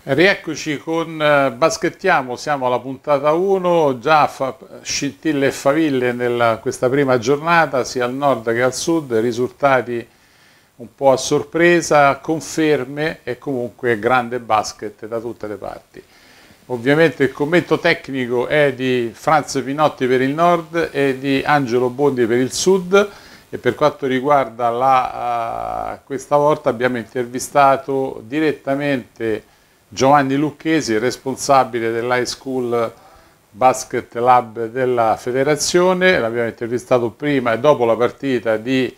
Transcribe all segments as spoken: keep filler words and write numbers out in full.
Rieccoci con eh, Baschettiamo, siamo alla puntata uno, già fa, scintille e faville in questa prima giornata, sia al nord che al sud, risultati un po' a sorpresa, conferme e comunque grande basket da tutte le parti. Ovviamente il commento tecnico è di Franz Pinotti per il nord e di Angelo Bondi per il sud, e per quanto riguarda la, uh, questa volta abbiamo intervistato direttamente Giovanni Lucchesi, responsabile dell'High School Basket Lab della federazione. L'abbiamo intervistato prima e dopo la partita di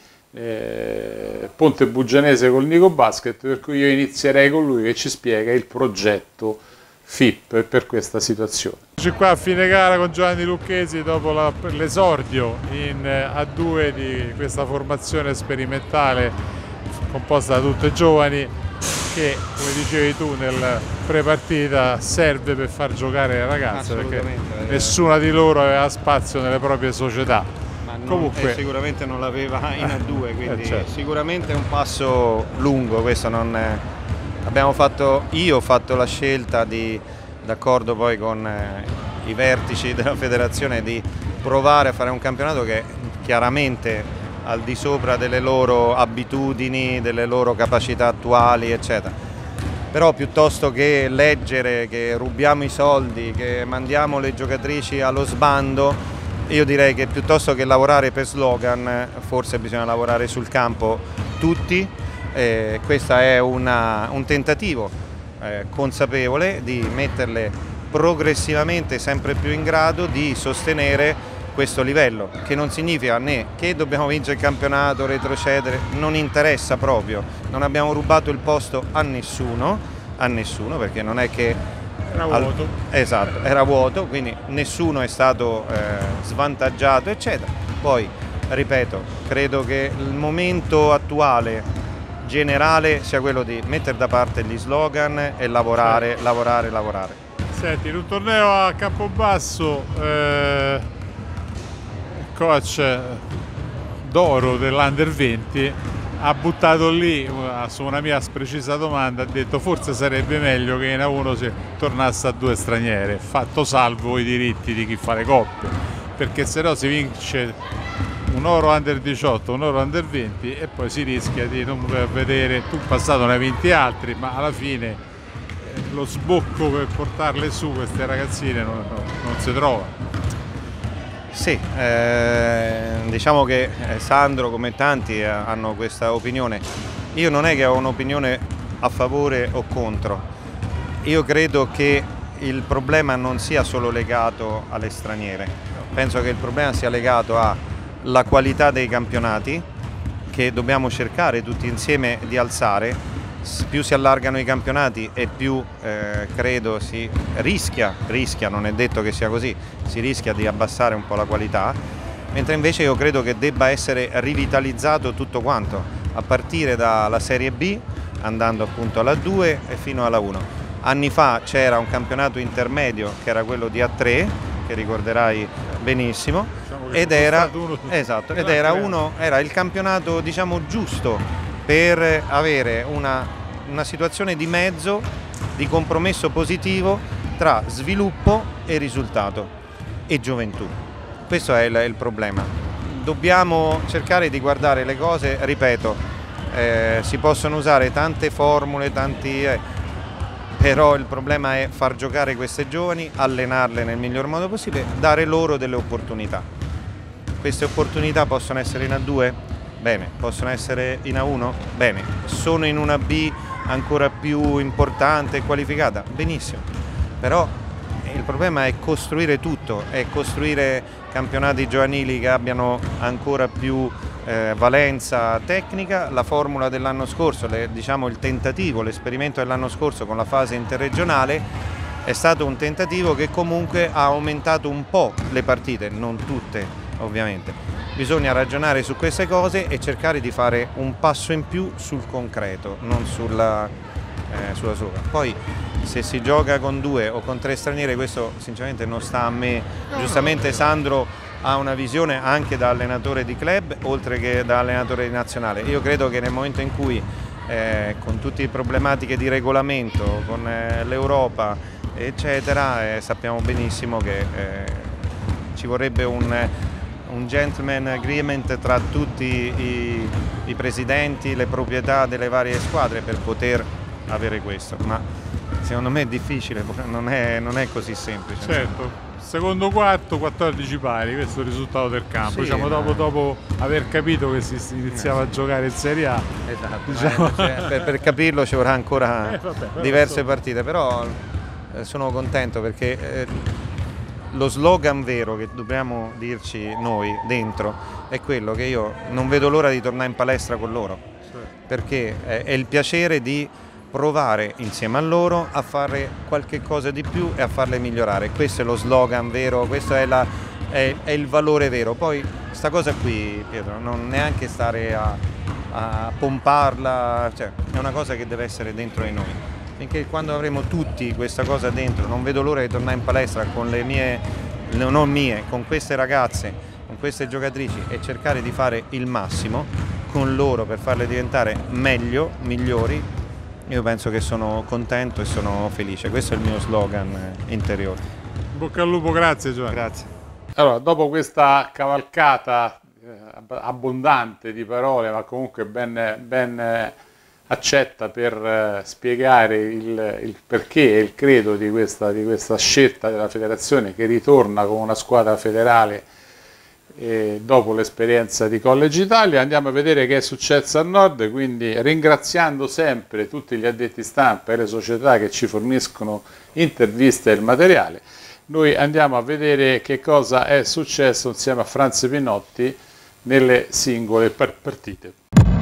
eh, Ponte Bugianese col Nico Basket, per cui io inizierei con lui che ci spiega il progetto F I P per questa situazione. Eccoci qua a fine gara con Giovanni Lucchesi dopo l'esordio in A due di questa formazione sperimentale composta da tutte giovani, che, come dicevi tu nel pre-partita, serve per far giocare le ragazze, perché nessuna di loro aveva spazio nelle proprie società. Ma non, Comunque, sicuramente non l'aveva in A due, quindi eh, certo. Sicuramente è un passo lungo. Questo non è... abbiamo fatto, io ho fatto la scelta di, d'accordo poi con eh, i vertici della federazione, di provare a fare un campionato che chiaramente al di sopra delle loro abitudini, delle loro capacità attuali, eccetera. Però piuttosto che leggere che rubiamo i soldi, che mandiamo le giocatrici allo sbando, io direi che piuttosto che lavorare per slogan, forse bisogna lavorare sul campo tutti. Eh, questo è una, un tentativo eh, consapevole di metterle progressivamente sempre più in grado di sostenere questo livello, che non significa né che dobbiamo vincere il campionato, retrocedere, non interessa proprio. Non abbiamo rubato il posto a nessuno, a nessuno, perché non è che era vuoto. Al... Esatto, era vuoto, quindi nessuno è stato eh, svantaggiato, eccetera. Poi, ripeto, credo che il momento attuale generale sia quello di mettere da parte gli slogan e lavorare, sì. lavorare, lavorare. Senti, in un torneo a Campobasso, eh... coach d'oro dell'Under venti ha buttato lì su una mia precisa domanda, ha detto forse sarebbe meglio che in A uno si tornasse a due straniere, fatto salvo i diritti di chi fa le coppe, perché se no si vince un oro Under diciotto, un oro Under venti e poi si rischia di non vedere, tu in passato ne hai vinti altri, ma alla fine lo sbocco per portarle su queste ragazzine non, non, non si trova. Sì, eh, diciamo che Sandro, come tanti, hanno questa opinione. Io non è che ho un'opinione a favore o contro. Io credo che il problema non sia solo legato alle straniere. Penso che il problema sia legato alla qualità dei campionati, che dobbiamo cercare tutti insieme di alzare. Più si allargano i campionati e più eh, credo si rischia, rischia, non è detto che sia così, si rischia di abbassare un po' la qualità, mentre invece io credo che debba essere rivitalizzato tutto quanto, a partire dalla Serie B, andando appunto alla due e fino alla uno. Anni fa c'era un campionato intermedio che era quello di A tre, che ricorderai benissimo, diciamo ed era, esatto, ed era, uno, era il campionato, diciamo, giusto per avere una, una situazione di mezzo, di compromesso positivo tra sviluppo e risultato e gioventù. Questo è il, il problema. Dobbiamo cercare di guardare le cose, ripeto, eh, si possono usare tante formule, tanti, eh, però il problema è far giocare queste giovani, allenarle nel miglior modo possibile, dare loro delle opportunità. Queste opportunità possono essere in A due? Bene, possono essere in A uno? Bene, sono in una B ancora più importante e qualificata? Benissimo, però il problema è costruire tutto, è costruire campionati giovanili che abbiano ancora più eh, valenza tecnica. La formula dell'anno scorso, le, diciamo il tentativo, l'esperimento dell'anno scorso con la fase interregionale è stato un tentativo che comunque ha aumentato un po' le partite, non tutte ovviamente. Bisogna ragionare su queste cose e cercare di fare un passo in più sul concreto, non sulla, eh, sulla sola. Poi se si gioca con due o con tre straniere, questo sinceramente non sta a me. Giustamente Sandro ha una visione anche da allenatore di club oltre che da allenatore di nazionale. Io credo che nel momento in cui eh, con tutte le problematiche di regolamento, con eh, l'Europa, eccetera, eh, sappiamo benissimo che eh, ci vorrebbe un, un gentleman agreement tra tutti i, i presidenti, le proprietà delle varie squadre per poter avere questo, ma secondo me è difficile, non è, non è così semplice. Certo. Secondo quarto, quattordici pari, questo è il risultato del campo, Sì, diciamo, ma... dopo, dopo aver capito che si iniziava a giocare in Serie A. Esatto, diciamo... eh, cioè, per, per capirlo ci vorrà ancora eh, vabbè, però diverse insomma... partite, però eh, sono contento perché eh, lo slogan vero che dobbiamo dirci noi dentro è quello che io non vedo l'ora di tornare in palestra con loro, certo. Perché è, è il piacere di provare insieme a loro a fare qualche cosa di più e a farle migliorare. Questo è lo slogan vero, questo è, la, è, è il valore vero. Poi sta cosa qui, Pietro, non neanche stare a, a pomparla, cioè, è una cosa che deve essere dentro di noi. Finché quando avremo tutti questa cosa dentro, non vedo l'ora di tornare in palestra con le mie, non mie, con queste ragazze, con queste giocatrici e cercare di fare il massimo con loro per farle diventare meglio, migliori. Io penso che sono contento e sono felice, questo è il mio slogan interiore. Bocca al lupo, grazie Giovanni. Grazie. Allora, dopo questa cavalcata eh, abbondante di parole, ma comunque ben, ben eh, accetta per eh, spiegare il, il perché e il credo di questa, di questa scelta della federazione che ritorna con una squadra federale e dopo l'esperienza di College Italia, andiamo a vedere che è successo a Nord, quindi ringraziando sempre tutti gli addetti stampa e le società che ci forniscono interviste e il materiale, noi andiamo a vedere che cosa è successo insieme a Franz Pinotti nelle singole partite.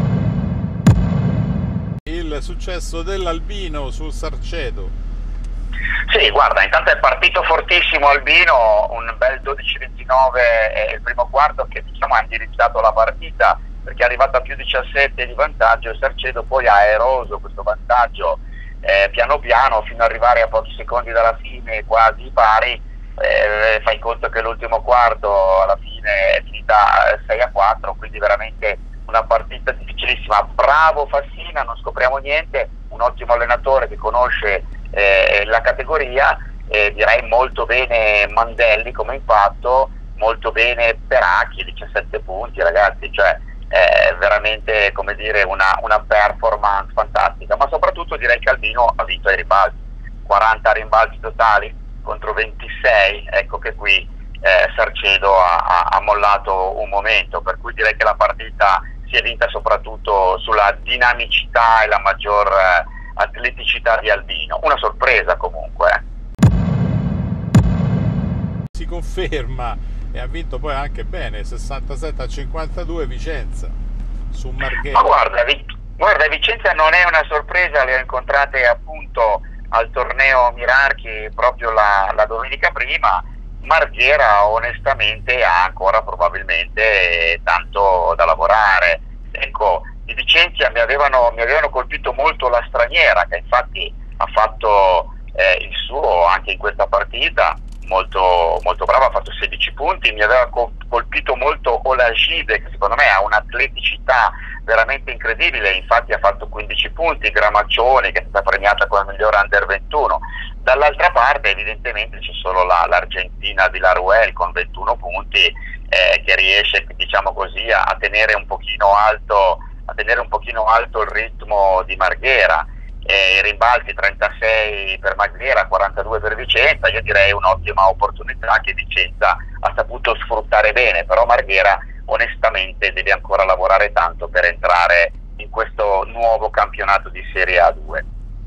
Il successo dell'Albino sul Sarcedo. Sì, guarda, intanto è partito fortissimo Albino, un bel dodici ventinove eh, il primo quarto che diciamo ha indirizzato la partita perché è arrivato a più diciassette di vantaggio. Il Sarcedo poi ha eroso questo vantaggio eh, piano piano fino ad arrivare a pochi secondi dalla fine quasi pari. Eh, fai conto che l'ultimo quarto alla fine è finita sei a quattro, quindi veramente una partita difficilissima. Bravo Fassina, non scopriamo niente, un ottimo allenatore che conosce Eh, la categoria, eh, direi molto bene Mandelli come impatto, molto bene Peracchi, diciassette punti ragazzi, cioè eh, veramente come dire una, una performance fantastica, ma soprattutto direi che Albino ha vinto ai rimbalzi, quaranta rimbalzi totali contro ventisei, ecco che qui eh, Sarcedo ha, ha, ha mollato un momento, per cui direi che la partita si è vinta soprattutto sulla dinamicità e la maggior eh, atleticità di Albino, una sorpresa comunque. Si conferma e ha vinto poi anche bene, sessantasette a cinquantadue Vicenza su Marghera. Ma guarda, guarda, Vicenza non è una sorpresa, le ho incontrate appunto al torneo Mirarchi proprio la, la domenica prima. Marghera onestamente ha ancora probabilmente tanto da lavorare, ecco. I Vicenza mi avevano, mi avevano colpito molto la straniera, che infatti ha fatto eh, il suo anche in questa partita, molto, molto brava, ha fatto sedici punti. Mi aveva colpito molto Olajide, che secondo me ha un'atleticità veramente incredibile, infatti ha fatto quindici punti, Gramaccioni che è stata premiata come migliore under ventuno. Dall'altra parte evidentemente c'è solo l'Argentina di Laruel con ventuno punti eh, che riesce, diciamo così, a, a tenere un pochino alto a tenere un pochino alto il ritmo di Marghera. Eh, i rimbalzi trentasei per Marghera, quarantadue per Vicenza, io direi un'ottima opportunità che Vicenza ha saputo sfruttare bene, però Marghera onestamente deve ancora lavorare tanto per entrare in questo nuovo campionato di Serie A due.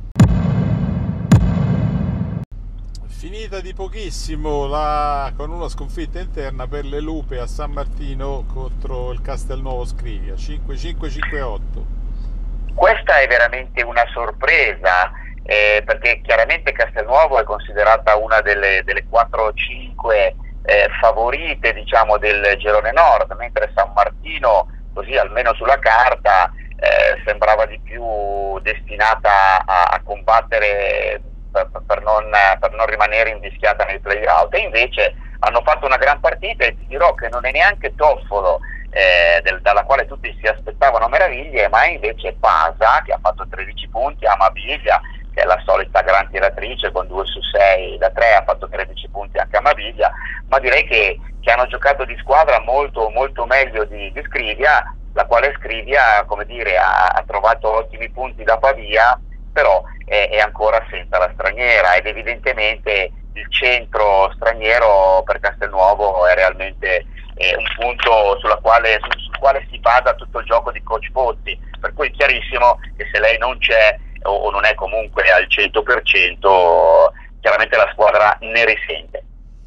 Finita di pochissimo la, con una sconfitta interna per le Lupe a San Martino contro il Castelnuovo Scrivia, cinque cinque cinque otto. Questa è veramente una sorpresa eh, perché chiaramente Castelnuovo è considerata una delle, delle quattro o cinque eh, favorite diciamo del girone nord, mentre San Martino così almeno sulla carta eh, sembrava di più destinata a, a combattere Per, per, non, per non rimanere invischiata nei play-out, e invece hanno fatto una gran partita e ti dirò che non è neanche Toffolo eh, del, dalla quale tutti si aspettavano meraviglie, ma invece Pasa, che ha fatto tredici punti, Amabilia, che è la solita gran tiratrice con due su sei da tre, ha fatto tredici punti anche Amabilia, ma direi che, che hanno giocato di squadra molto, molto meglio di, di Scrivia, la quale Scrivia, come dire, ha, ha trovato ottimi punti da Pavia, però è, è ancora senza la straniera, ed evidentemente il centro straniero per Castelnuovo è realmente eh, un punto sulla quale, sul, sul quale si basa tutto il gioco di coach Pozzi, per cui è chiarissimo che se lei non c'è o, o non è comunque al cento per cento, chiaramente la squadra ne risente.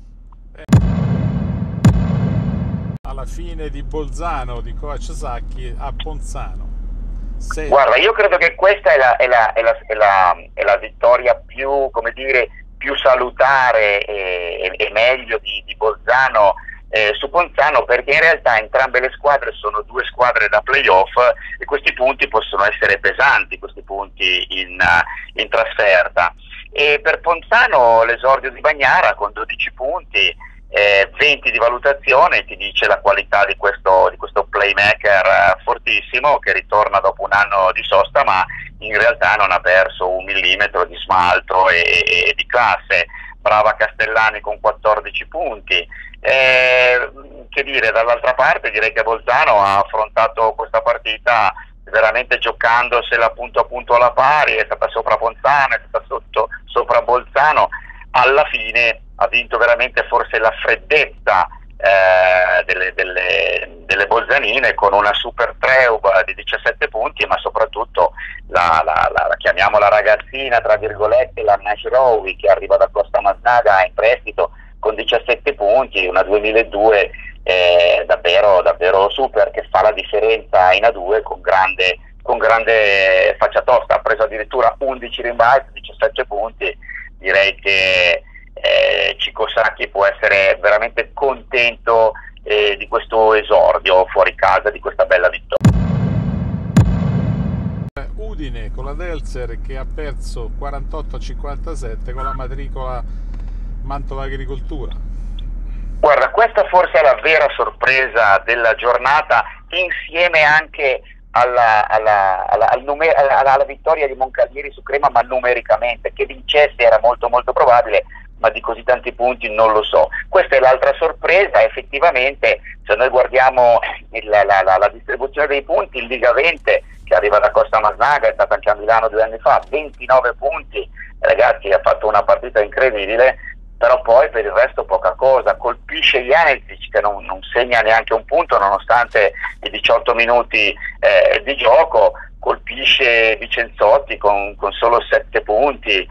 Alla fine di Bolzano, di coach Sacchi, a Ponzano. Sei... Guarda, io credo che questa è la, è la, è la, è la, è la vittoria più, come dire, più salutare e, e, e meglio di, di Bolzano eh, su Ponzano, perché in realtà entrambe le squadre sono due squadre da playoff e questi punti possono essere pesanti, questi punti in, in trasferta. E per Ponzano l'esordio di Bagnara con dodici punti, Eh, venti di valutazione, ti dice la qualità di questo, di questo playmaker eh, fortissimo, che ritorna dopo un anno di sosta, ma in realtà non ha perso un millimetro di smalto e, e, e di classe. Brava Castellani con quattordici punti. Eh, che dire, dall'altra parte direi che Bolzano ha affrontato questa partita veramente giocandosela punto a punto alla pari, è stata sopra Ponzano, è stata sotto, sopra Bolzano. Alla fine ha vinto veramente forse la freddezza eh, delle, delle, delle bolzanine, con una super Treuba di diciassette punti, ma soprattutto la, la, la, la chiamiamola ragazzina tra virgolette, la Nashrowi, che arriva da Costa Maznaga in prestito con diciassette punti, una duemiladue eh, davvero, davvero super, che fa la differenza in A due con grande, con grande faccia tosta. Ha preso addirittura undici rimbalzi, diciassette punti. Direi che eh, Chico Sacchi può essere veramente contento eh, di questo esordio fuori casa, di questa bella vittoria. Udine con la Delser che ha perso quarantotto a cinquantasette con la matricola Mantova Agricoltura. Guarda, questa forse è la vera sorpresa della giornata, insieme anche Alla, alla, alla, al numer- alla, alla vittoria di Moncalieri su Crema, ma numericamente. Che vincesse era molto molto probabile, ma di così tanti punti non lo so. Questa è l'altra sorpresa. Effettivamente, se noi guardiamo il, la, la, la distribuzione dei punti, il Liga venti, che arriva da Costa Maznaga, è stata anche a Milano due anni fa, ventinove punti, ragazzi, ha fatto una partita incredibile, però poi per il resto poca cosa. Colpisce Janecic, che non, non segna neanche un punto nonostante i diciotto minuti eh, di gioco, colpisce Vicenzotti con, con solo sette punti,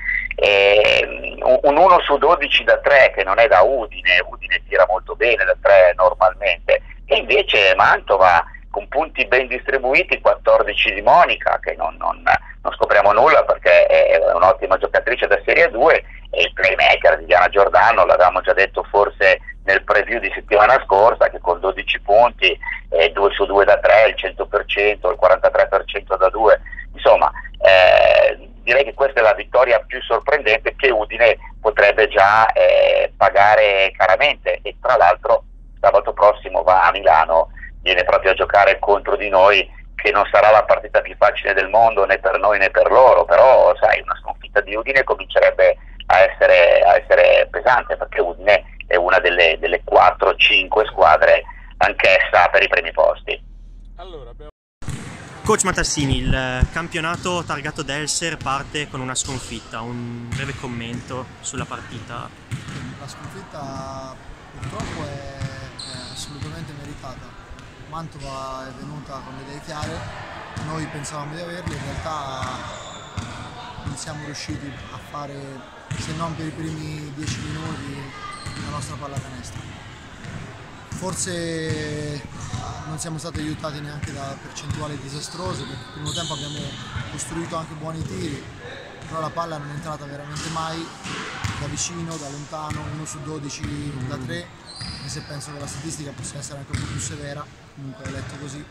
eh, un uno su dodici da tre, che non è da Udine. Udine tira molto bene da tre normalmente, e invece Mantova con punti ben distribuiti, quattordici di Monica, che non, non, non scopriamo nulla perché è un'ottima giocatrice da Serie due, e il playmaker di Diana Giordano, l'avevamo già detto forse nel preview di settimana scorsa, che con dodici punti, eh, due su due da tre, il cento per cento, il quarantatré per cento da due, insomma eh, direi che questa è la vittoria più sorprendente, che Udine potrebbe già eh, pagare caramente. E tra l'altro sabato prossimo va a Milano, viene proprio a giocare contro di noi, che non sarà la partita più facile del mondo né per noi né per loro, però sai, una sconfitta di Udine comincerebbe a essere, a essere pesante, perché Udine è una delle, delle quattro cinque squadre anch'essa per i primi posti. Allora, abbiamo... Coach Matassini, il campionato targato Delser parte con una sconfitta, un breve commento sulla partita. La sconfitta purtroppo è, è assolutamente meritata. Mantova è venuta con le idee chiare, noi pensavamo di averle, in realtà non siamo riusciti a fare, se non per i primi dieci minuti, la nostra pallacanestro. Forse non siamo stati aiutati neanche da percentuali disastrose, perché nel primo tempo abbiamo costruito anche buoni tiri, però la palla non è entrata veramente mai, da vicino, da lontano, uno su dodici da tre, e se penso che la statistica possa essere anche un po' più severa, comunque ho letto così.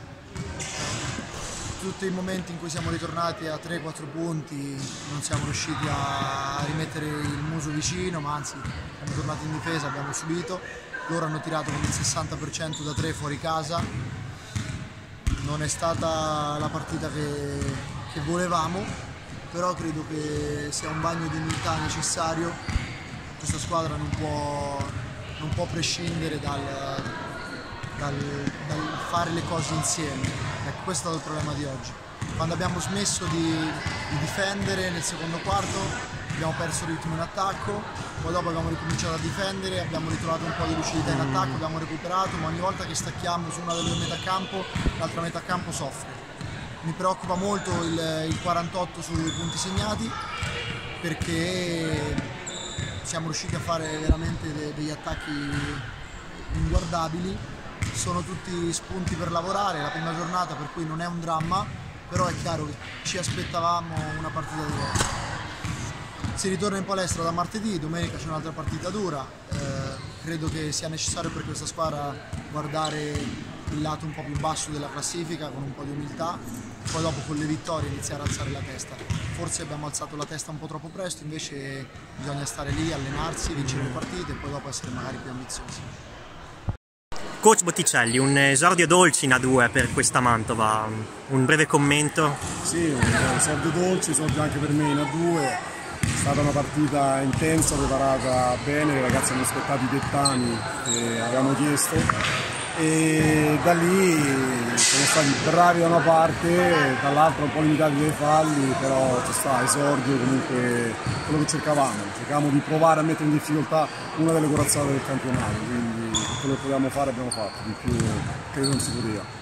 Tutti i momenti in cui siamo ritornati a tre quattro punti non siamo riusciti a rimettere il muso vicino, ma anzi siamo tornati in difesa, abbiamo subito. loro hanno tirato con il sessanta per cento da tre fuori casa. Non è stata la partita che, che volevamo, però credo che sia un bagno di umiltà necessario. Questa squadra non può, non può prescindere dal, dal, dal fare le cose insieme. Ecco, questo è stato il problema di oggi. Quando abbiamo smesso di, di difendere nel secondo quarto abbiamo perso il ritmo in attacco, poi dopo abbiamo ricominciato a difendere, abbiamo ritrovato un po' di lucidità in attacco, abbiamo recuperato, ma ogni volta che stacchiamo su una delle due metà campo, l'altra metà campo soffre. Mi preoccupa molto il, il quarantotto sui punti segnati, perché siamo riusciti a fare veramente de, degli attacchi inguardabili. Sono tutti spunti per lavorare, la prima giornata, per cui non è un dramma, però è chiaro che ci aspettavamo una partita diversa. Si ritorna in palestra da martedì, domenica c'è un'altra partita dura, eh, credo che sia necessario per questa squadra guardare il lato un po' più basso della classifica con un po' di umiltà, poi dopo con le vittorie iniziare a alzare la testa. Forse abbiamo alzato la testa un po' troppo presto, invece bisogna stare lì, allenarsi, vincere le partite e poi dopo essere magari più ambiziosi. Coach Botticelli, un esordio dolce in A due per questa Mantova, un breve commento? Sì, un esordio dolce, esordio anche per me in A due. È stata una partita intensa, preparata bene, i ragazzi hanno rispettato i dettami che avevamo chiesto e da lì siamo stati bravi da una parte, dall'altra un po' limitati dai falli, però ci sta, esordio comunque quello che cercavamo, cercavamo di provare a mettere in difficoltà una delle corazzate del campionato, quindi quello che potevamo fare abbiamo fatto, di più credo non si poteva.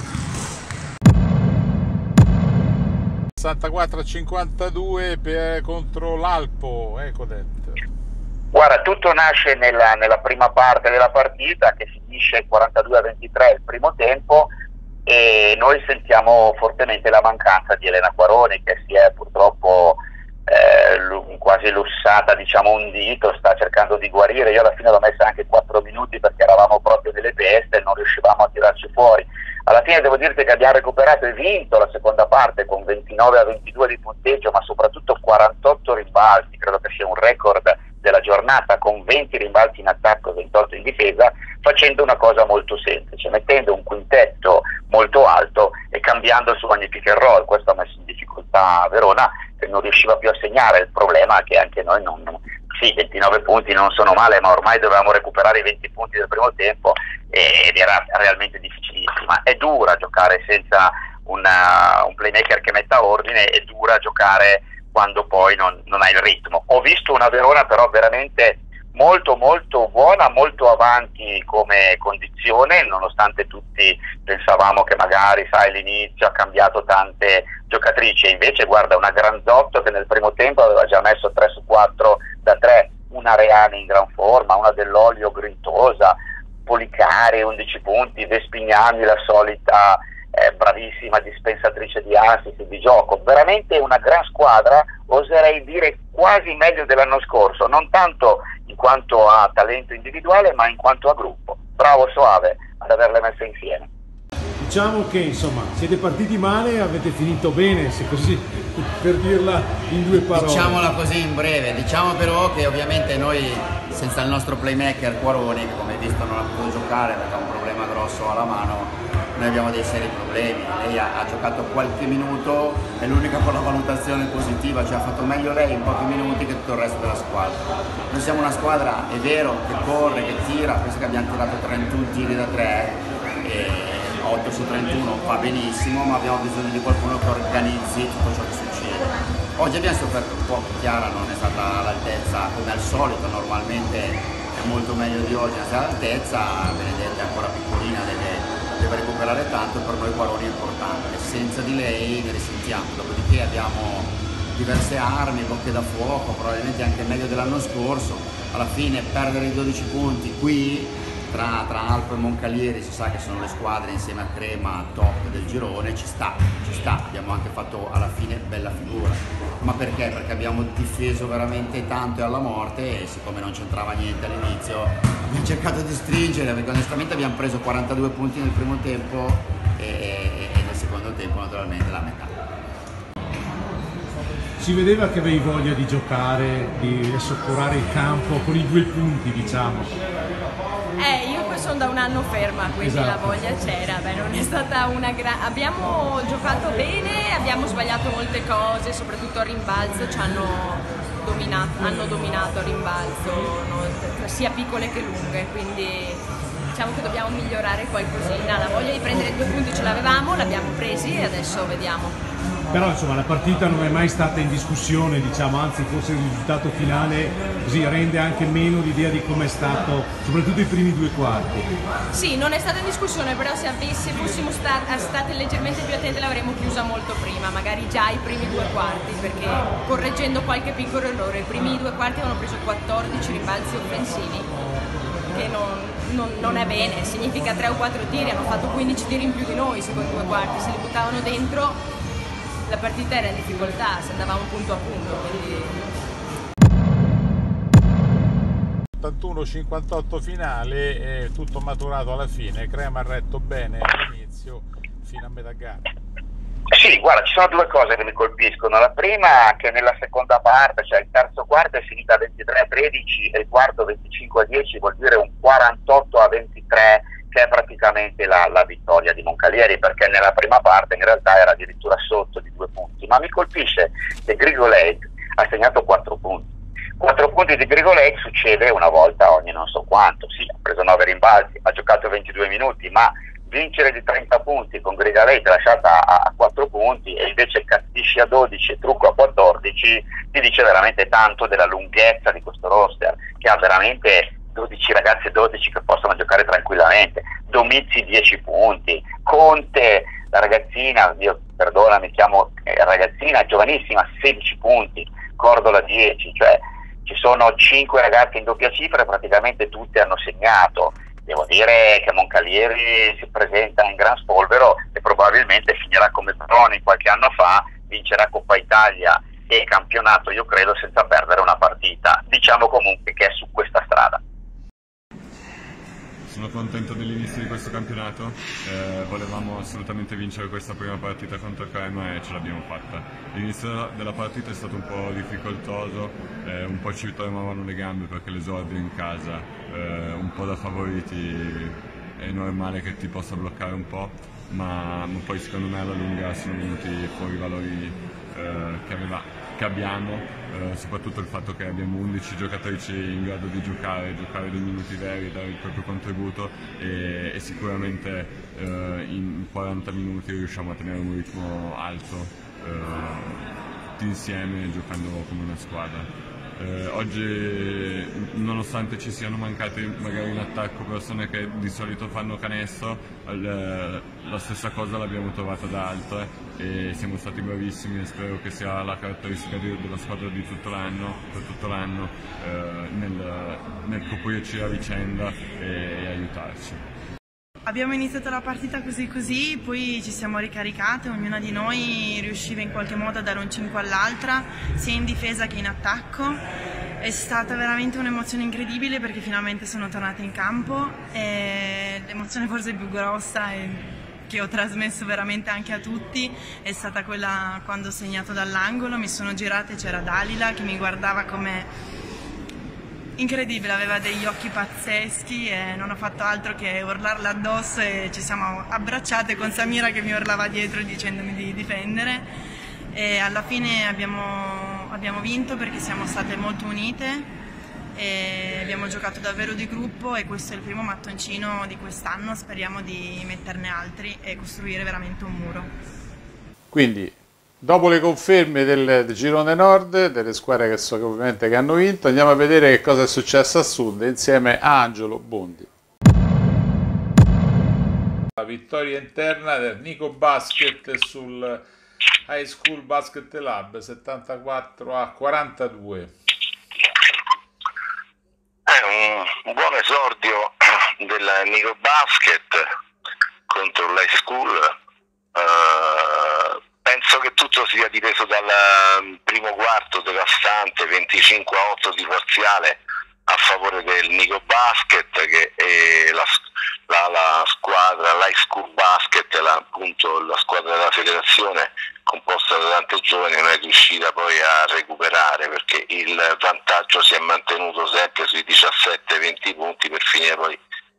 sessantaquattro a cinquantadue per, contro l'Alpo, ecco detto. Guarda, tutto nasce nella, nella prima parte della partita che finisce quarantadue a ventitré il primo tempo e noi sentiamo fortemente la mancanza di Elena Quaroni che si è purtroppo eh, quasi lussata, diciamo, un dito, sta cercando di guarire. Io alla fine l'ho messa anche quattro minuti perché eravamo proprio nelle peste e non riuscivamo a tirarci fuori. Alla fine devo dirti che abbiamo recuperato e vinto la seconda parte con ventinove a ventidue di punteggio, ma soprattutto quarantotto rimbalzi, credo che sia un record della giornata, con venti rimbalzi in attacco e ventotto in difesa, facendo una cosa molto semplice, mettendo un quintetto molto alto e cambiando su ogni pick and roll. Questo ha messo in difficoltà Verona, che non riusciva più a segnare. Il problema è che anche noi non... Sì, ventinove punti non sono male, ma ormai dovevamo recuperare i venti punti del primo tempo ed era realmente difficilissima. È dura giocare senza una, un playmaker che metta ordine, è dura giocare quando poi non, non hai il ritmo. Ho visto una Verona però veramente molto molto buona, molto avanti come condizione, nonostante tutti pensavamo che magari, sai, l'inizio ha cambiato tante giocatrici, e invece guarda, una Granzotto che nel primo tempo aveva già messo tre su quattro da tre, una Reani in gran forma, una Dell'Olio grintosa, Policari undici punti, Vespignani la solita eh, bravissima dispensatrice di assist di gioco. Veramente una gran squadra, oserei dire quasi meglio dell'anno scorso, non tanto in quanto a talento individuale ma in quanto a gruppo. Bravo Soave ad averle messe insieme. Diciamo che insomma siete partiti male e avete finito bene, se così per dirla in due parole. Diciamola così in breve, diciamo però che ovviamente noi senza il nostro playmaker Quaroni, che come hai visto non ha potuto giocare perché ha un problema grosso alla mano, noi abbiamo dei seri problemi. Lei ha, ha giocato qualche minuto, è l'unica con la valutazione positiva, cioè ha fatto meglio lei in pochi minuti che tutto il resto della squadra. Noi siamo una squadra, è vero, che corre, che tira, penso che abbiamo tirato trentuno tiri da tre e otto su trentuno va benissimo, ma abbiamo bisogno di qualcuno che organizzi tutto ciò che succede. Oggi abbiamo sofferto un po', Chiara non è stata all'altezza come al solito, normalmente è molto meglio di oggi, è stata all'altezza, Benedetta è ancora piccolina, deve, deve recuperare tanto, per noi Quaroni è importante, senza di lei ne risentiamo, dopodiché abbiamo diverse armi, bocche da fuoco, probabilmente anche meglio dell'anno scorso. Alla fine perdere i dodici punti qui Tra, tra Alpo e Moncalieri, si sa che sono le squadre insieme a Crema top del girone, ci sta, ci sta, abbiamo anche fatto alla fine bella figura. Ma perché? Perché abbiamo difeso veramente tanto e alla morte, e siccome non c'entrava niente all'inizio abbiamo cercato di stringere, perché onestamente abbiamo preso quarantadue punti nel primo tempo e, e, e nel secondo tempo naturalmente la metà. Si vedeva che avevi voglia di giocare, di assicurare il campo con i due punti, diciamo. Eh, io questo anno ferma, quindi esatto. La voglia c'era. Beh, non è stata una gra- abbiamo giocato bene, abbiamo sbagliato molte cose, soprattutto a rimbalzo ci hanno dominato, hanno dominato a rimbalzo, no? Sia piccole che lunghe, quindi diciamo che dobbiamo migliorare qualcosina. La voglia di prendere due punti ce l'avevamo, l'abbiamo presi e adesso vediamo. Però insomma la partita non è mai stata in discussione, diciamo, anzi forse il risultato finale così rende anche meno l'idea di come è stato, soprattutto i primi due quarti. Sì, non è stata in discussione, però se, se fossimo stat- state leggermente più attenti l'avremmo chiusa molto prima, magari già i primi due quarti, perché correggendo qualche piccolo errore, i primi due quarti hanno preso quattordici rimbalzi offensivi, che non, non, non è bene, significa tre o quattro tiri, hanno fatto quindici tiri in più di noi su quei due quarti, se li buttavano dentro la partita era in difficoltà, se andavamo punto a punto, quindi... ottantuno cinquantotto finale, è tutto maturato alla fine, Crema ha retto bene all'inizio fino a metà gara. Sì, guarda, ci sono due cose che mi colpiscono. La prima è che nella seconda parte, cioè il terzo quarto è finita ventitré a tredici e il quarto venticinque a dieci, vuol dire un quarantotto a ventitré, che è praticamente la, la vittoria di Moncalieri, perché nella prima parte in realtà era addirittura sotto di due punti. Ma mi colpisce che Grigoleit ha segnato quattro punti. quattro punti di Grigoleit succede una volta ogni non so quanto. Sì, ha preso nove rimbalzi, ha giocato ventidue minuti, ma vincere di trenta punti con Grigoleit lasciata a, a quattro punti e invece Castisci a dodici e Trucco a quattordici ti dice veramente tanto della lunghezza di questo roster, che ha veramente dodici ragazzi e dodici che possono giocare tranquillamente. Domizzi dieci punti, Conte, la ragazzina, io perdona mi chiamo eh, ragazzina, giovanissima, sedici punti, Cordola dieci, cioè ci sono cinque ragazzi in doppia cifra e praticamente tutti hanno segnato. Devo dire che Moncalieri si presenta in gran spolvero e probabilmente finirà come Broni qualche anno fa, vincerà Coppa Italia e campionato, io credo, senza perdere una partita. Diciamo comunque che è su questa strada. Sono contento dell'inizio di questo campionato, eh, volevamo assolutamente vincere questa prima partita contro Crema e ce l'abbiamo fatta. L'inizio della partita è stato un po' difficoltoso, eh, un po' ci tremavano le gambe perché l'esordio in casa, eh, un po' da favoriti, è normale che ti possa bloccare un po', ma, ma poi secondo me alla lunga sono venuti fuori i valori eh, che, aveva, che abbiamo. Uh, soprattutto il fatto che abbiamo undici giocatrici in grado di giocare, giocare dei minuti veri, dare il proprio contributo e, e sicuramente uh, in quaranta minuti riusciamo a tenere un ritmo alto uh, tutti insieme giocando come una squadra. Uh, oggi, nonostante ci siano mancati magari in attacco persone che di solito fanno canestro, uh, la stessa cosa l'abbiamo trovata da altre e siamo stati bravissimi e spero che sia la caratteristica di, della squadra di tutto l'anno, per tutto l'anno, uh, nel, nel coprirci a vicenda e, e aiutarci. Abbiamo iniziato la partita così così, poi ci siamo ricaricate, ognuna di noi riusciva in qualche modo a dare un cinque all'altra, sia in difesa che in attacco. È stata veramente un'emozione incredibile perché finalmente sono tornata in campo e l'emozione forse più grossa e che ho trasmesso veramente anche a tutti è stata quella quando ho segnato dall'angolo, mi sono girata e c'era Dalila che mi guardava come... incredibile, aveva degli occhi pazzeschi e non ho fatto altro che urlarla addosso e ci siamo abbracciate con Samira che mi urlava dietro dicendomi di difendere e alla fine abbiamo, abbiamo vinto perché siamo state molto unite e abbiamo giocato davvero di gruppo e questo è il primo mattoncino di quest'anno, speriamo di metterne altri e costruire veramente un muro. Quindi dopo le conferme del, del girone nord, delle squadre che so che ovviamente che hanno vinto, andiamo a vedere che cosa è successo a sud insieme a Angelo Bondi. La vittoria interna del Nico Basket sul High School Basket Lab, settantaquattro a quarantadue. È un, un buon esordio del Nico Basket contro l'High School. Uh, Penso che tutto sia dipeso dal primo quarto devastante, venticinque a otto di parziale a favore del Nico Basket, che è la, la, la squadra, l'High School Basket, la, appunto la squadra della federazione composta da tante giovani, non è riuscita poi a recuperare perché il vantaggio si è mantenuto sempre sui diciassette venti punti per finire poi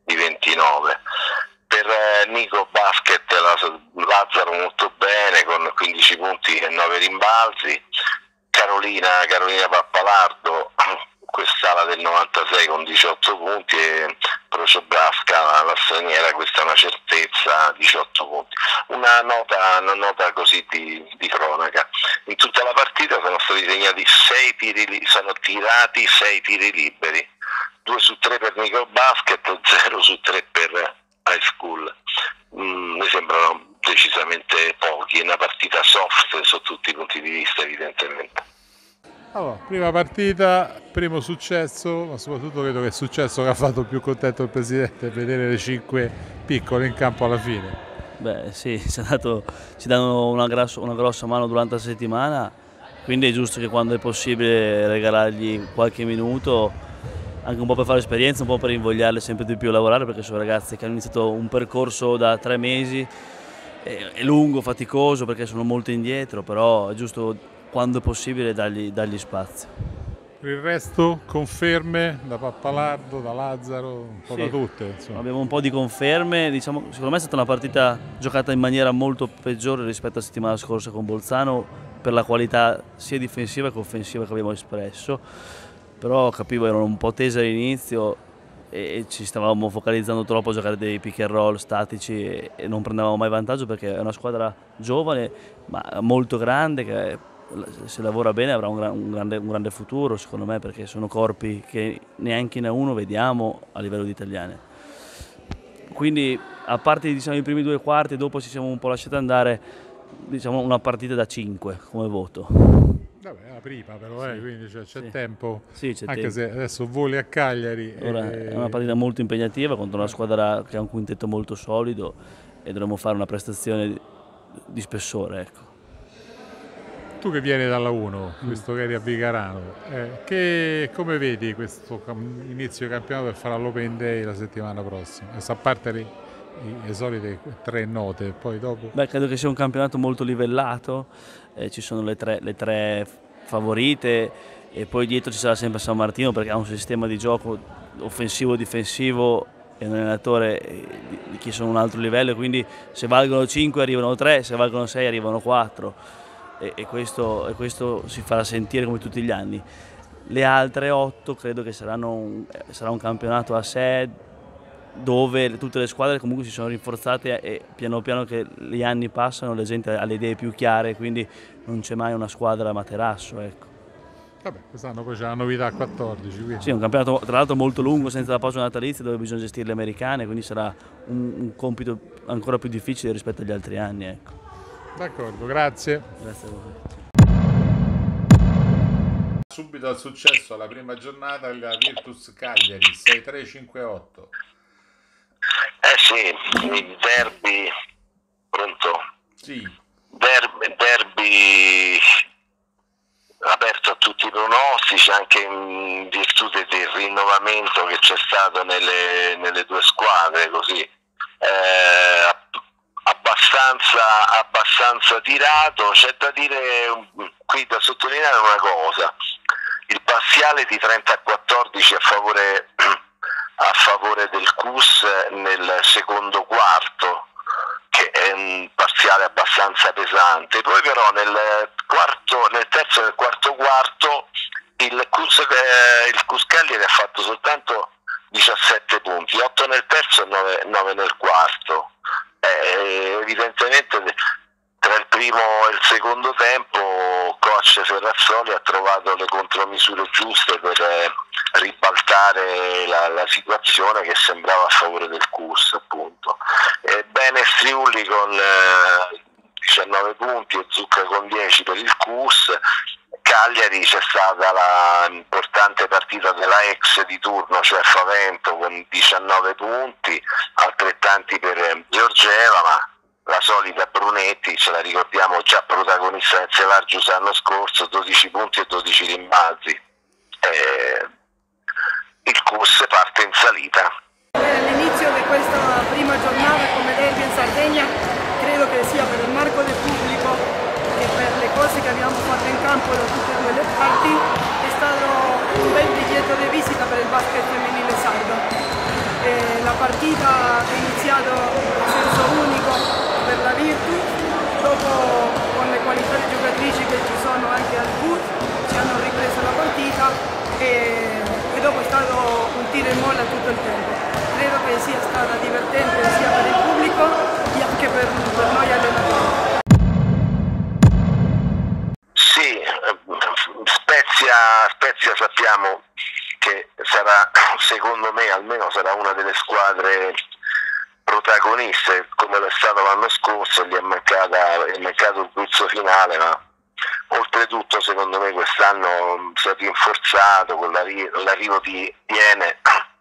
di ventinove. Per eh, Nico Basket la, Lazzaro molto bene con quindici punti e nove rimbalzi. Carolina, Carolina Pappalardo, quest'ala del novantasei con diciotto punti, e Prociobrasca, la straniera, questa è una certezza, diciotto punti. Una nota, una nota così di, di cronaca. In tutta la partita sono stati segnati sei tiri, sono tirati sei tiri liberi, due su tre per Nico Basket, zero su tre per High School. Mm, mi sembrano decisamente pochi, è una partita soft sotto tutti i punti di vista, evidentemente. Allora, prima partita, primo successo, ma soprattutto credo che il successo che ha fatto più contento il presidente è vedere le cinque piccole in campo alla fine. Beh sì, ci, dato, ci danno una, grasso, una grossa mano durante la settimana, quindi è giusto che quando è possibile regalargli qualche minuto, anche un po' per fare esperienza, un po' per invogliarle sempre di più a lavorare, perché sono ragazzi che hanno iniziato un percorso da tre mesi, è, è lungo, faticoso, perché sono molto indietro, però è giusto quando è possibile dargli, dargli spazio. Per il resto conferme da Pappalardo, da Lazzaro, un po' sì, da tutte. Insomma. Abbiamo un po' di conferme, diciamo, secondo me è stata una partita giocata in maniera molto peggiore rispetto alla settimana scorsa con Bolzano, per la qualità sia difensiva che offensiva che abbiamo espresso, però capivo erano un po' tese all'inizio e ci stavamo focalizzando troppo a giocare dei pick and roll statici e, e non prendevamo mai vantaggio, perché è una squadra giovane ma molto grande che se lavora bene avrà un, gran, un, grande, un grande futuro, secondo me, perché sono corpi che neanche in A uno vediamo a livello di italiane. Quindi a parte, diciamo, i primi due quarti, dopo ci siamo un po' lasciati andare, diciamo una partita da cinque come voto. Vabbè, la prima però, sì, eh, quindi c'è sì. tempo, sì, anche tempo. Se adesso voli a Cagliari. Ora, e... È una partita molto impegnativa contro una squadra che ha un quintetto molto solido e dovremo fare una prestazione di, di spessore, ecco. Tu che vieni dalla uno, visto che eri a Vigarano, eh, che, come vedi questo inizio di campionato per fare all'Open Day la settimana prossima? A parte le, le solite tre note, poi dopo? Beh, credo che sia un campionato molto livellato, eh, ci sono le tre, le tre favorite e poi dietro ci sarà sempre San Martino, perché ha un sistema di gioco offensivo-difensivo e un allenatore di chi sono un altro livello, quindi se valgono cinque arrivano tre, se valgono sei arrivano quattro. E, e, questo, e questo si farà sentire come tutti gli anni. Le altre otto credo che saranno un, sarà un campionato a sé, dove tutte le squadre comunque si sono rinforzate e piano piano che gli anni passano la gente ha le idee più chiare, quindi non c'è mai una squadra a materasso, ecco. Vabbè, quest'anno poi c'è la novità a quattordici. Quindi. Sì, è un campionato tra l'altro molto lungo, senza la pausa natalizia, dove bisogna gestire le americane, quindi sarà un, un compito ancora più difficile rispetto agli altri anni, ecco. D'accordo, grazie. Grazie a voi. Subito al successo alla prima giornata la Virtus Cagliari sei tre cinque otto. Eh sì, il derby, pronto? Sì. Derby, derby aperto a tutti i pronostici, anche in virtù del rinnovamento che c'è stato nelle, nelle due squadre, così. Eh, Abbastanza, abbastanza tirato. C'è da dire qui, da sottolineare una cosa: il parziale di trenta a quattordici a favore, a favore del C U S nel secondo quarto, che è un parziale abbastanza pesante. Poi però nel, quarto, nel terzo e nel quarto quarto il C U S, eh, il C U S Cagliari ha fatto soltanto diciassette punti, otto nel terzo e nove, nove nel quarto. Eh, evidentemente tra il primo e il secondo tempo coach Ferrazzoli ha trovato le contromisure giuste per eh, ribaltare la, la situazione che sembrava a favore del C U S, appunto. Eh, bene Striulli con eh, diciannove punti e Zucca con dieci per il C U S. Cagliari c'è stata l'importante partita della ex di turno, cioè Favento, con diciannove punti, altrettanti per Giorgeva, ma la solita Brunetti, ce la ricordiamo, già protagonista del Sevargius l'anno scorso, dodici punti e dodici rimbalzi. Eh, il C U S parte in salita. L'inizio di questa prima giornata come derby in Sardegna credo che sia per il marco del pubblico e per le cose che abbiamo fatto in campo da tutte e due le parti è stato un bel biglietto di visita per il basket femminile sardo. E la partita è iniziata a senso unico per la Virtus, dopo con le qualità di giocatrici che ci sono anche al G U T ci hanno ripreso la partita e, e dopo è stato un tiro in molla tutto il tempo. Credo che sia stata divertente sia per il pubblico che anche per, per noi allenatori. Sì, Spezia, Spezia sappiamo che sarà, secondo me almeno sarà una delle squadre protagoniste, come lo è stato l'anno scorso. Gli è, mancata, è mancato il puzzo finale, ma oltretutto secondo me quest'anno è stato rinforzato con l'arrivo di Iene,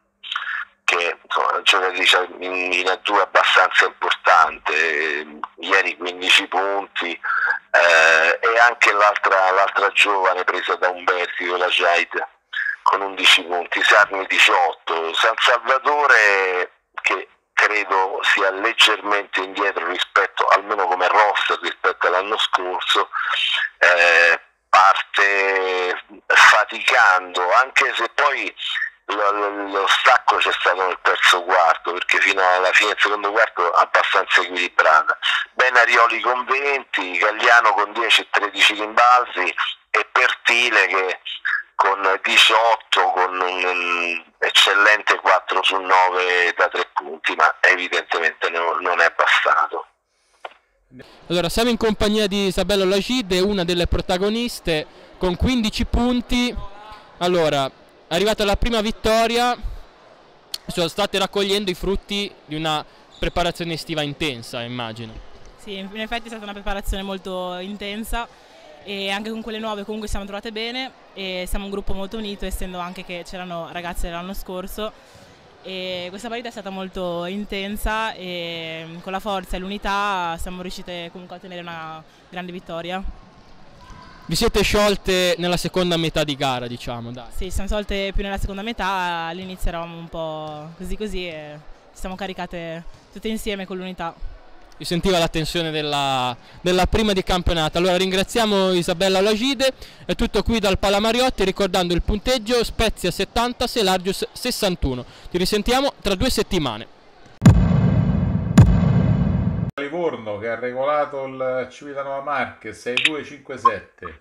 che insomma, è una giocatrice in, in A due abbastanza importante, ieri quindici punti, eh, e anche l'altra, l'altra giovane presa da Umberti, la Jade, con undici punti, Sarni diciotto, San Salvatore che credo sia leggermente indietro rispetto, almeno come roster, rispetto all'anno scorso, eh, parte faticando, anche se poi lo, lo stacco c'è stato nel terzo quarto, perché fino alla fine del secondo quarto abbastanza equilibrata. Benarioli con venti, Gagliano con dieci e tredici rimbalzi e Pertile che con diciotto, con un eccellente quattro su nove da tre punti, ma evidentemente non è bastato. Allora, siamo in compagnia di Isabella Olajide, una delle protagoniste, con quindici punti. Allora, arrivata la prima vittoria, sono state raccogliendo i frutti di una preparazione estiva intensa, immagino. Sì, in effetti è stata una preparazione molto intensa e anche con quelle nuove comunque siamo trovate bene e siamo un gruppo molto unito, essendo anche che c'erano ragazze dell'anno scorso, e questa partita è stata molto intensa e con la forza e l'unità siamo riuscite comunque a ottenere una grande vittoria. Vi siete sciolte nella seconda metà di gara, diciamo, dai. Sì, siamo sciolte più nella seconda metà, all'inizio eravamo un po' così così e ci siamo caricate tutte insieme con l'unità. Si sentiva la tensione della, della prima di campionato. Allora ringraziamo Isabella Olajide, è tutto qui dal Pala Mariotti, ricordando il punteggio: Spezia settanta, Selargius sessantuno. Ci risentiamo tra due settimane. Livorno che ha regolato il Civitanova Marche sei due cinque sette.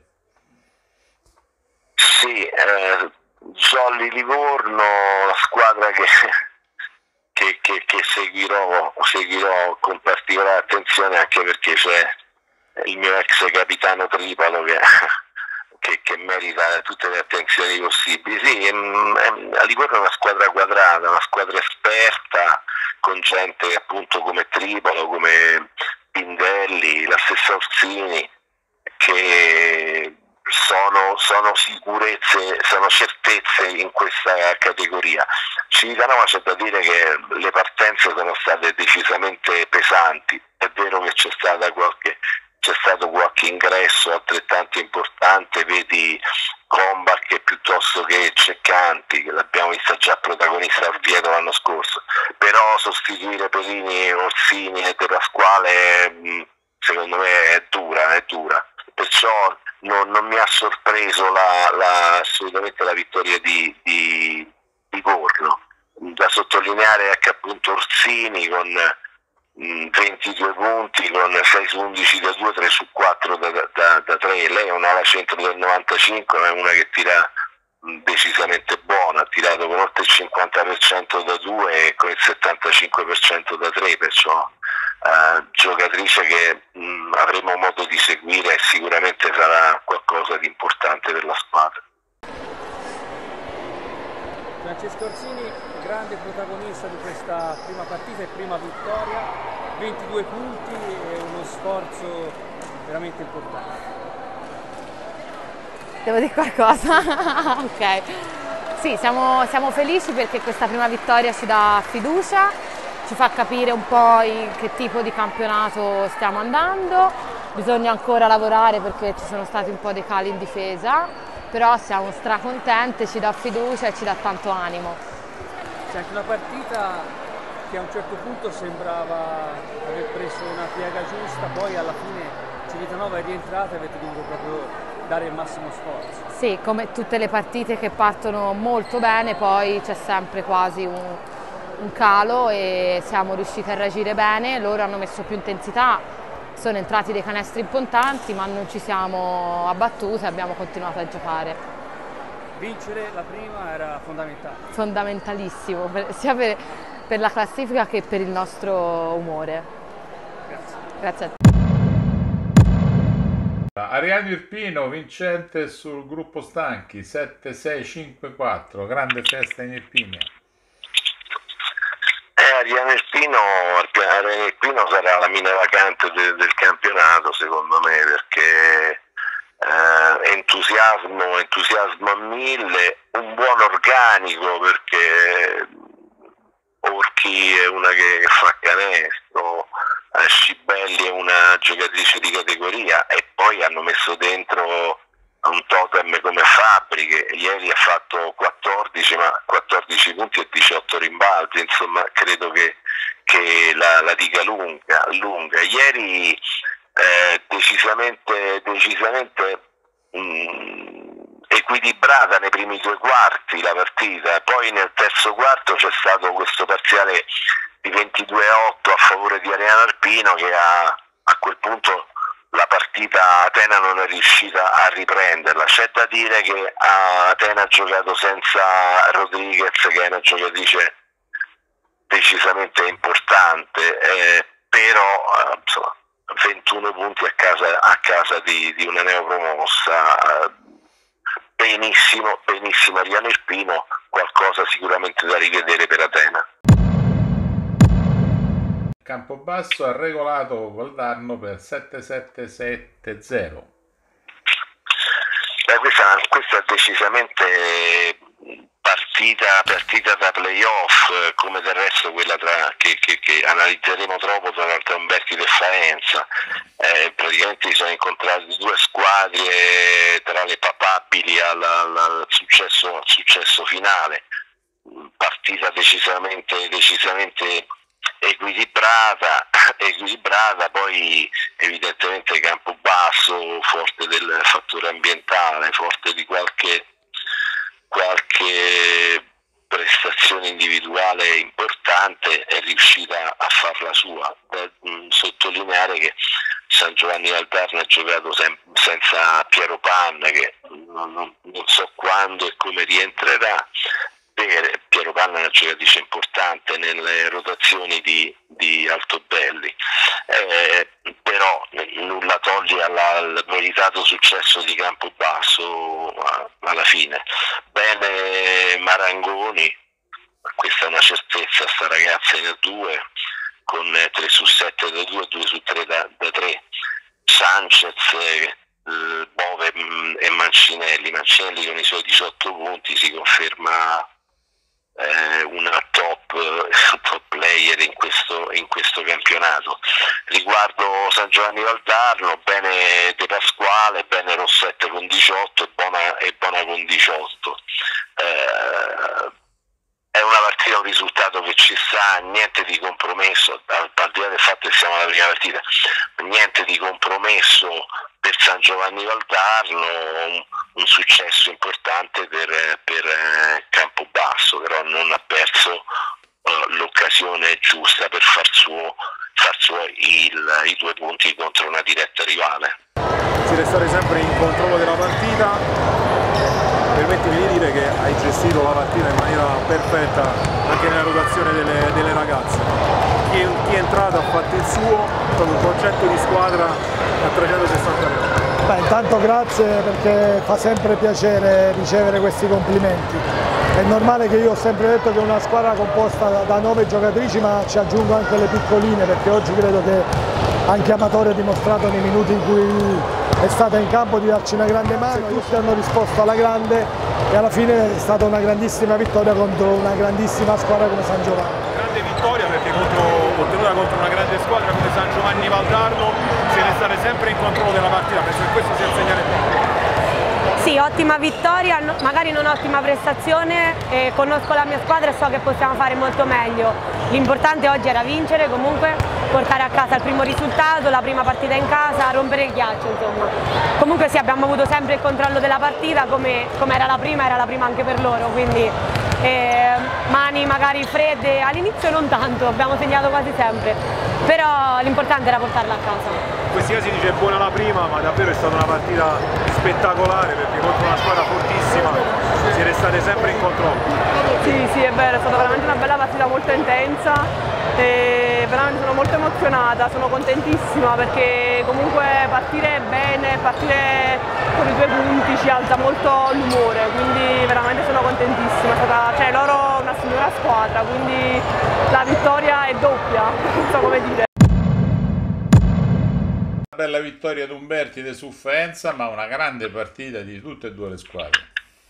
Sì, eh, Jolly Livorno, la squadra che Che, che, che seguirò, seguirò con particolare attenzione, anche perché c'è il mio ex capitano Tripalo che, che, che merita tutte le attenzioni possibili. Sì, è, è, a Livorno è una squadra quadrata, una squadra esperta, con gente appunto come Tripalo, come Pindelli, la stessa Orsini, che sono, sono sicurezze, sono certezze in questa categoria. Civitanova c'è da dire che le partenze sono state decisamente pesanti. È vero che c'è stata qualche c'è stato qualche ingresso altrettanto importante, vedi Combach piuttosto che Ceccanti, che l'abbiamo vista già protagonista al Vieto l'anno scorso, però sostituire Pelini, Orsini e De Pasquale secondo me è dura, è dura. Perciò non, non mi ha sorpreso la, la, assolutamente la vittoria di, di, di Livorno. Da sottolineare è che appunto Orsini con mh, ventidue punti, con sei su undici da due, tre su quattro da, da, da tre, lei è un'ala centro del novantacinque, ma è una che tira mh, decisamente buona, ha tirato con oltre il cinquanta per cento da due e con il settantacinque per cento da tre, perciò Uh, giocatrice che mh, avremo modo di seguire e sicuramente sarà qualcosa di importante per la squadra. Francesco Orsini, grande protagonista di questa prima partita e prima vittoria, ventidue punti e uno sforzo veramente importante. Devo dire qualcosa? Ok. Sì, siamo, siamo felici perché questa prima vittoria ci dà fiducia, ci fa capire un po' in che tipo di campionato stiamo andando. Bisogna ancora lavorare perché ci sono stati un po' dei cali in difesa, però siamo stracontenti, ci dà fiducia e ci dà tanto animo. C'è anche una partita che a un certo punto sembrava aver preso una piega giusta, poi alla fine Civitanova è rientrata e avete dovuto proprio dare il massimo sforzo. Sì, come tutte le partite che partono molto bene, poi c'è sempre quasi un un calo e siamo riusciti a reagire bene, loro hanno messo più intensità, sono entrati dei canestri importanti ma non ci siamo abbattuti, abbiamo continuato a giocare. Vincere la prima era fondamentale. Fondamentalissimo, per, sia per, per la classifica che per il nostro umore. Grazie. Grazie a te. Ariano Irpino vincente sul gruppo Stanchi sette sei cinque quattro, grande festa in Irpinia. Eh, Ariano Irpino, Ariano Irpino sarà la mina vacante de, del campionato secondo me, perché eh, entusiasmo, entusiasmo a mille, un buon organico, perché Orchi è una che, che fa canestro, Scibelli è una giocatrice di categoria e poi hanno messo dentro un totem come Fabbri che ieri ha fatto quattordici, ma quattordici punti e diciotto rimbalzi, insomma credo che, che la, la dica lunga, lunga. Ieri eh, decisamente, decisamente mh, equilibrata nei primi due quarti la partita, poi nel terzo quarto c'è stato questo parziale di ventidue a otto a favore di Ariano Irpino che ha, a quel punto la partita Atena non è riuscita a riprenderla. C'è da dire che Atena ha giocato senza Rodriguez, che è una giocatrice decisamente importante, eh, però eh, insomma, ventuno punti a casa, a casa di, di una neopromossa, eh, benissimo, benissimo Ariano Irpino, qualcosa sicuramente da rivedere per Atena. Campobasso ha regolato Valdarno per sette sette sette zero. Beh, questa, questa è decisamente partita, partita da playoff, come del resto quella tra, che, che, che analizzeremo troppo tra, tra Umbertide e Faenza. Eh, praticamente si sono incontrati due squadre tra le papabili al, al, al, successo, al successo finale. Partita decisamente, decisamente equilibrata, equilibrata, poi evidentemente Campobasso forte del fattore ambientale, forte di qualche, qualche prestazione individuale importante, è riuscita a farla sua. Da sottolineare che San Giovanni Valdarno ha giocato sem- senza Piero Panna, che non, non, non so quando e come rientrerà. Piero Panna è una giocatrice importante nelle rotazioni di, di Altobelli, eh, però nulla toglie alla, al meritato successo di Campobasso a, alla fine. Bene Marangoni, questa è una certezza, sta ragazza in A due con tre su sette da due, due su tre da, da tre. Sanchez, eh, Bove e Mancinelli, Mancinelli con i suoi diciotto punti si conferma Eh, una top, top player in questo, in questo campionato. Riguardo San Giovanni Valdarno, bene De Pasquale, bene Rossette con diciotto e Bona, e Bona con diciotto. Eh, è una partita, un risultato che ci sta, niente di compromesso, al, al di là del fatto che siamo alla prima partita, niente di compromesso per San Giovanni Valdarno, un, un successo importante per, per eh, Campobasso, però non ha perso uh, l'occasione giusta per far suo, far suo il, i due punti contro una diretta rivale. Si restare sempre in controllo della partita, permettimi di dire che hai gestito la partita in maniera perfetta anche nella rotazione delle, delle ragazze. Chi è, chi è entrato ha fatto il suo, con un concetto di squadra a trecentosessanta gradi. Beh, intanto grazie, perché fa sempre piacere ricevere questi complimenti. È normale che io ho sempre detto che è una squadra composta da, da nove giocatrici, ma ci aggiungo anche le piccoline, perché oggi credo che anche Amatore ha dimostrato nei minuti in cui è stata in campo di darci una grande mano, tutti hanno risposto alla grande e alla fine è stata una grandissima vittoria contro una grandissima squadra come San Giovanni. Grande vittoria perché contro, ottenuta contro una grande squadra come San Giovanni Valdarno, si deve stare sempre in controllo della partita, penso che questo sia il segnale buono. Sì, ottima vittoria, magari non ottima prestazione, eh, conosco la mia squadra e so che possiamo fare molto meglio. L'importante oggi era vincere, comunque portare a casa il primo risultato, la prima partita in casa, rompere il ghiaccio, insomma. Comunque sì, abbiamo avuto sempre il controllo della partita, come, come era la prima, era la prima anche per loro, quindi eh, mani situazioni magari fredde, all'inizio non tanto, abbiamo segnato quasi sempre, però l'importante era portarla a casa. In questi casi dice buona la prima, ma davvero è stata una partita spettacolare perché contro una squadra fortissima siete state sempre in controllo. Sì, sì, è vero, è stata veramente una bella partita molto intensa e veramente sono molto emozionata, sono contentissima perché comunque partire bene, partire con i due punti ci alza molto l'umore, quindi veramente sono contentissima, è stata, cioè, loro una signora squadra, quindi la vittoria è doppia, non so come dire. Una bella vittoria di Umbertide su Faenza, ma una grande partita di tutte e due le squadre.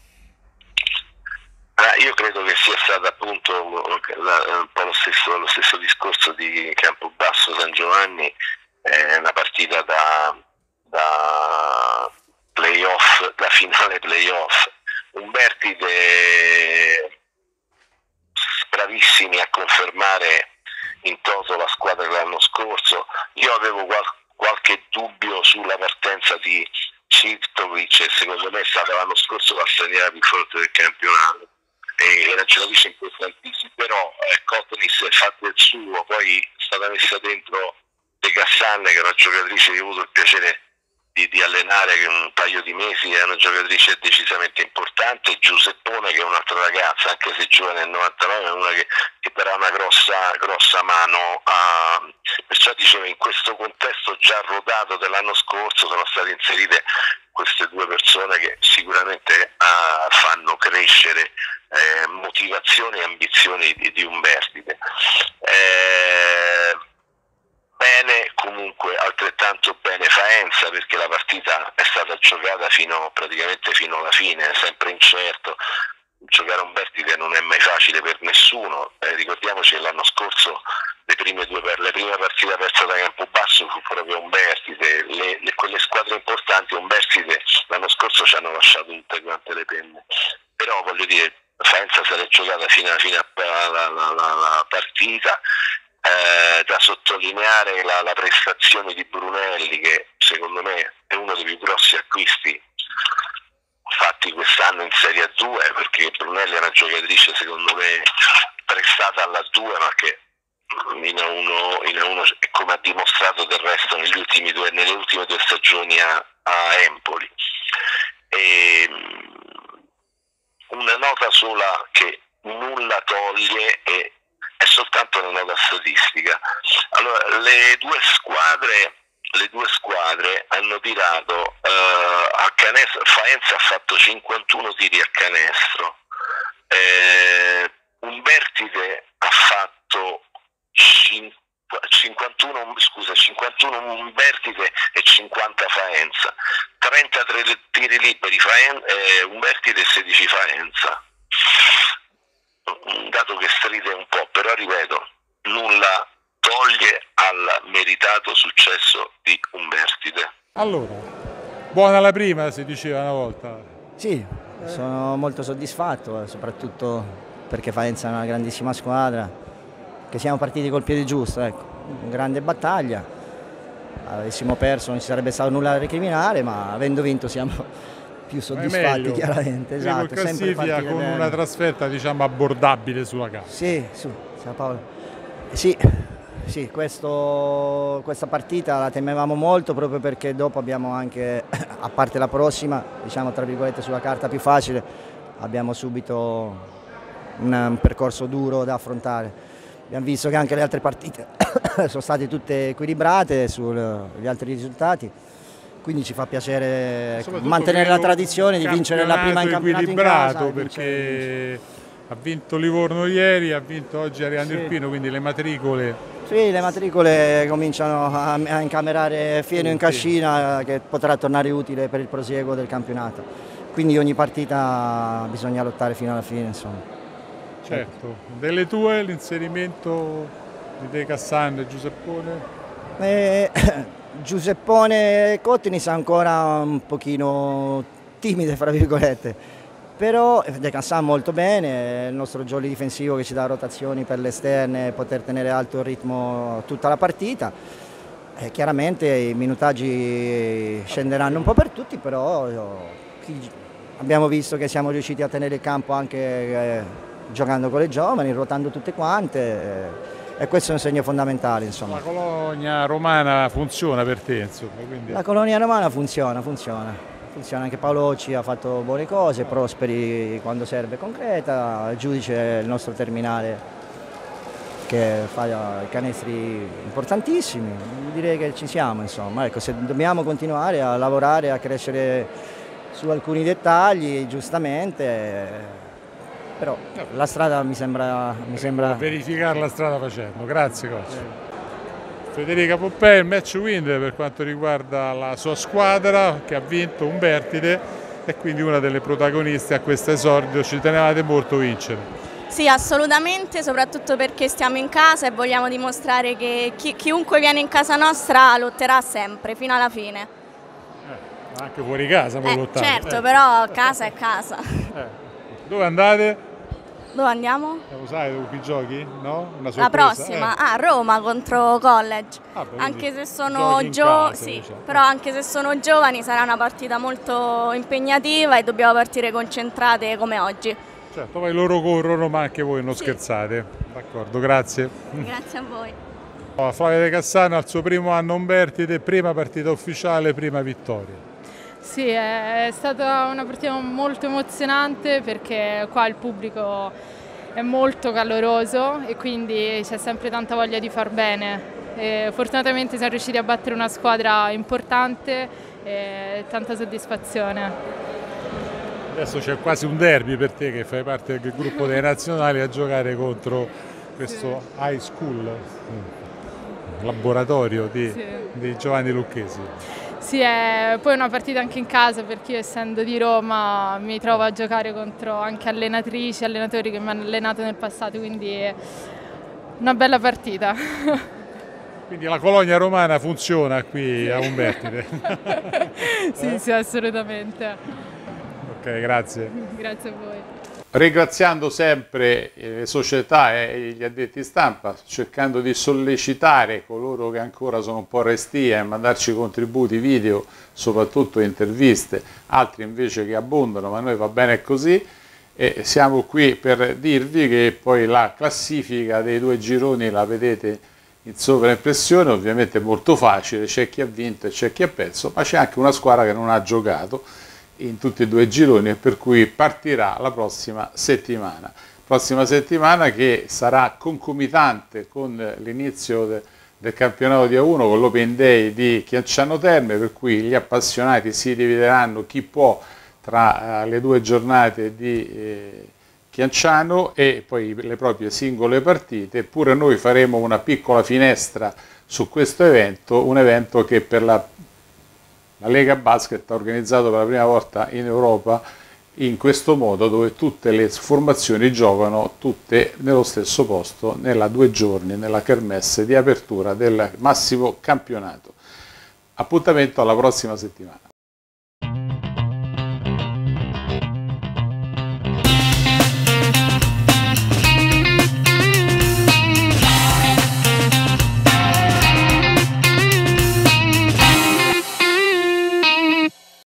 Ah, io credo che sia stato appunto la, un po' lo stesso, lo stesso discorso di Campobasso San Giovanni, eh, una partita da, da playoff, da finale playoff. Umbertide bravissimi a confermare in toto la squadra dell'anno scorso. Io avevo qual qualche dubbio sulla partenza di Ciptovic e secondo me è stata l'anno scorso la straniera più forte del campionato e era giocatrice importantissima, però eh, Kotnis ha fatto il suo, poi è stata messa dentro De Cassanne, che è una giocatrice che ho avuto il piacere di, di allenare che un paio di mesi, è una giocatrice decisamente importante. Giuseppone, che è un'altra ragazza, anche se giovane nel novantanove, è una che, che darà una grossa, grossa mano a... Perciò dicevo, in questo contesto già rodato dell'anno scorso sono state inserite queste due persone che sicuramente uh, fanno crescere eh, motivazioni e ambizioni di, di Umbertide. Eh, bene comunque, altrettanto bene Faenza, perché la partita è stata giocata fino, praticamente fino alla fine, sempre incerto. Giocare a Umbertide non è mai facile per nessuno, eh, ricordiamoci che l'anno scorso le prime due per le prime partite perse da Campobasso fu proprio Umbertide, le, le, quelle squadre importanti Umbertide l'anno scorso ci hanno lasciato tutte quante le penne, però voglio dire, Faenza se l'è giocata fino, fino alla, alla, alla partita. Eh, da sottolineare la, la prestazione di Brunelli, che secondo me è uno dei più grossi acquisti fatti quest'anno in Serie A due, perché Brunelli è una giocatrice secondo me prestata alla due, ma che in A uno, in A uno, come ha dimostrato del resto negli ultimi due, nelle ultime due stagioni a, a Empoli. E, una nota sola che nulla toglie e è soltanto una nota statistica. Allora, le due squadre, le due squadre hanno tirato eh, a canestro. Faenza ha fatto cinquantuno tiri a canestro, eh, Umbertide ha fatto cinquantuno, scusa, cinquantuno Umbertide e cinquanta Faenza, trentatré tiri liberi Faenza, eh, Umbertide e sedici Faenza. Un dato che stride un po', però ripeto, nulla toglie al meritato successo di Umbertide. Allora, buona la prima, si diceva una volta. Sì, sono molto soddisfatto, soprattutto perché Faenza è una grandissima squadra, che siamo partiti col piede giusto, ecco, una grande battaglia. Avessimo perso non ci sarebbe stato nulla da recriminare, ma avendo vinto siamo più soddisfatti chiaramente. Esatto, classifica con bene. Una trasferta diciamo abbordabile sulla casa. Sì, su, Paolo. Sì, sì questo, questa partita la temevamo molto proprio perché dopo abbiamo anche, a parte la prossima, diciamo tra virgolette sulla carta più facile, abbiamo subito un, un percorso duro da affrontare. Abbiamo visto che anche le altre partite sono state tutte equilibrate sugli altri risultati. Quindi ci fa piacere mantenere la tradizione di vincere la prima in campionato in casa. Perché ha vinto Livorno ieri, ha vinto oggi Ariano sì. Irpino, quindi le matricole... Sì, le matricole cominciano a, a incamerare fieno in cascina che potrà tornare utile per il prosieguo del campionato. Quindi ogni partita bisogna lottare fino alla fine, insomma. Certo. Delle tue l'inserimento di De Cassanne e Giuseppone? Eh, Giuseppone e Kotnis ancora un pochino timide, fra virgolette, però De Cassanne molto bene, il nostro jolly difensivo che ci dà rotazioni per le esterne, poter tenere alto il ritmo tutta la partita. E chiaramente i minutaggi scenderanno un po' per tutti, però abbiamo visto che siamo riusciti a tenere il campo anche giocando con le giovani, ruotando tutte quante eh, e questo è un segno fondamentale. Insomma. La colonia romana funziona per te? Insomma, quindi... La colonia romana funziona, funziona, funziona, anche Paolocci ha fatto buone cose, Prosperi quando serve concreta, il Giudice è il nostro terminale che fa i canestri importantissimi, direi che ci siamo, insomma, ecco, se dobbiamo continuare a lavorare, a crescere su alcuni dettagli, giustamente, però la strada mi sembra... Mi sembra... verificare la strada facendo, grazie coach. Federica Poppei, il match winner per quanto riguarda la sua squadra che ha vinto Umbertide e quindi una delle protagoniste a questo esordio, ci tenevate molto vincere. Sì, assolutamente, soprattutto perché stiamo in casa e vogliamo dimostrare che chi, chiunque viene in casa nostra lotterà sempre, fino alla fine. Eh, anche fuori casa può eh, lottare. Certo, eh. però casa è casa. Eh. Dove andate? Dove andiamo? Eh, lo sai dove giochi? No? Una la prossima? Eh. Ah, Roma contro College. Ah, beh, anche se sono giovani, sì, diciamo. Però anche se sono giovani sarà una partita molto impegnativa e dobbiamo partire concentrate come oggi. Certo, poi loro corrono ma anche voi non sì. scherzate. D'accordo, grazie. Grazie a voi. Flavia De Cassano al suo primo anno Umbertide, prima partita ufficiale, prima vittoria. Sì, è stata una partita molto emozionante perché qua il pubblico è molto caloroso e quindi c'è sempre tanta voglia di far bene. E fortunatamente siamo riusciti a battere una squadra importante e tanta soddisfazione. Adesso c'è quasi un derby per te che fai parte del gruppo dei nazionali a giocare contro questo sì. high school, laboratorio di, sì. di Giovanni Lucchesi. Sì, è poi una partita anche in casa perché io essendo di Roma mi trovo a giocare contro anche allenatrici, allenatori che mi hanno allenato nel passato, quindi è una bella partita. Quindi la colonia romana funziona qui a Umbertide? Sì, eh? sì, assolutamente. Ok, grazie. Grazie a voi. Ringraziando sempre le società e gli addetti stampa, cercando di sollecitare coloro che ancora sono un po' restii a mandarci contributi video, soprattutto interviste, altri invece che abbondano, ma a noi va bene così. E siamo qui per dirvi che poi la classifica dei due gironi la vedete in sovraimpressione, ovviamente è molto facile, c'è chi ha vinto e c'è chi ha perso, ma c'è anche una squadra che non ha giocato in tutti e due i gironi e per cui partirà la prossima settimana. Prossima settimana che sarà concomitante con l'inizio de, del campionato di A uno con l'Open Day di Chianciano Terme, per cui gli appassionati si divideranno chi può tra uh, le due giornate di eh, Chianciano e poi le proprie singole partite. Eppure noi faremo una piccola finestra su questo evento, un evento che per la La Lega Basket ha organizzato per la prima volta in Europa in questo modo, dove tutte le formazioni giocano tutte nello stesso posto, nella due giorni, nella kermesse di apertura del massimo campionato. Appuntamento alla prossima settimana.